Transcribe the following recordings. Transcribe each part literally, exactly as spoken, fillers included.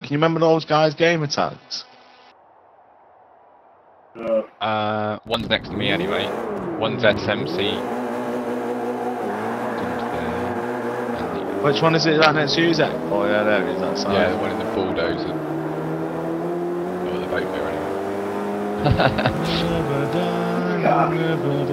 Can you remember those guys' gamer tags? Uh, one's next to me anyway. One's S M C. Which one is it right next to you, Zach? Oh yeah, there it is, that side. Yeah, the one in the bulldozer. Oh, the boat there anyway. Never die, never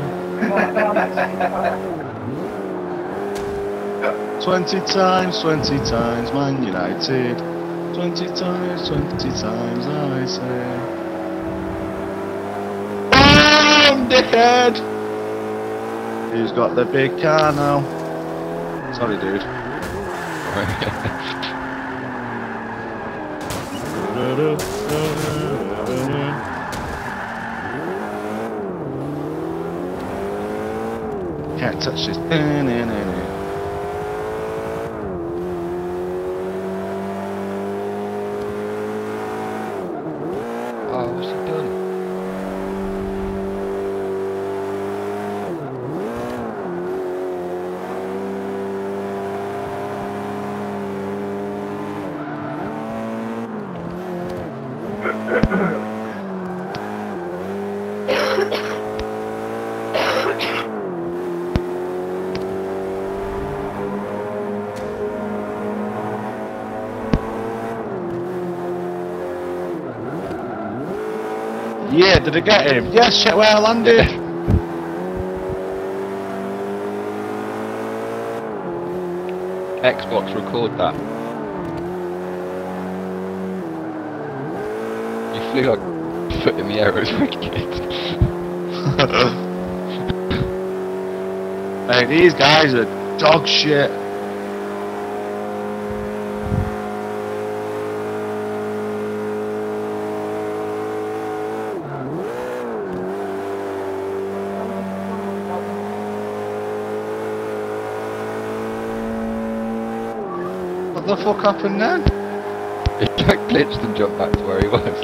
die. Twenty times, twenty times, Man United. Twenty times, twenty times, I say. BAM, dickhead! Who's got the big car now? Sorry, dude. Can't touch this. Oh, what's he done? Yeah, did it get him? Yes, check where I landed. Xbox, record that. You flew like a foot in the air, it was wicked. Hey, these guys are dog shit. What the fuck happened then? He like glitched and jumped back to where he was.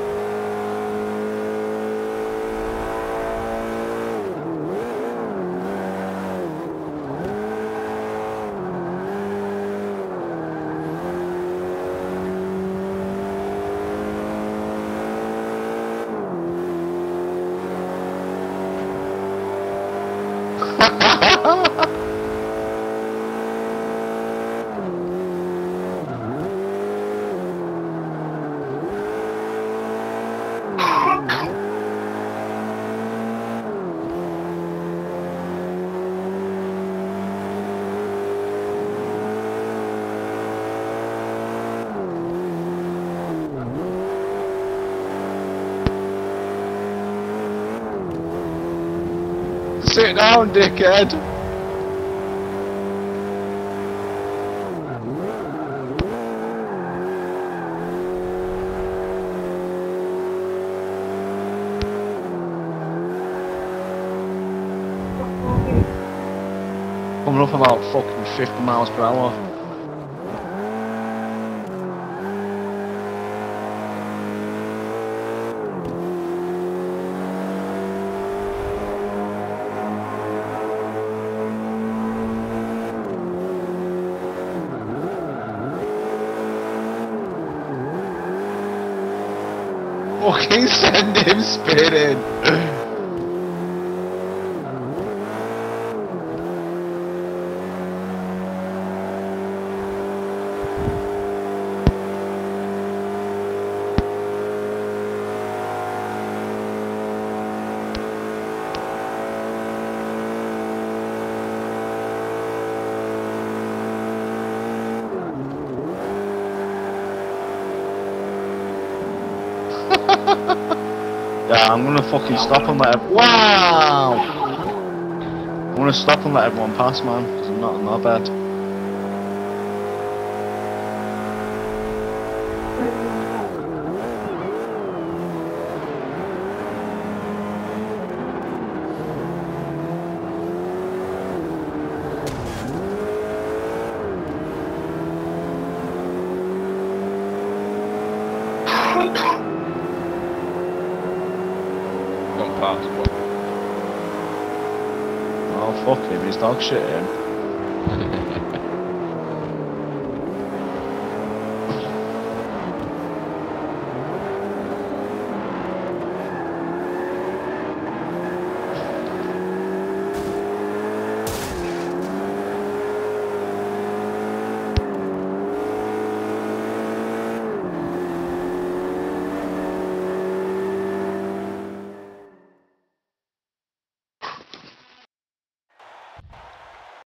Sit down, dickhead! Coming up about fucking fifty miles per hour. Fucking send him spinning! Yeah, I'm gonna fucking stop and let ev- Wow! I'm gonna stop and let everyone pass, man, because I'm not in my bed. Gone past one. Oh, fuck him, he's dog shit him.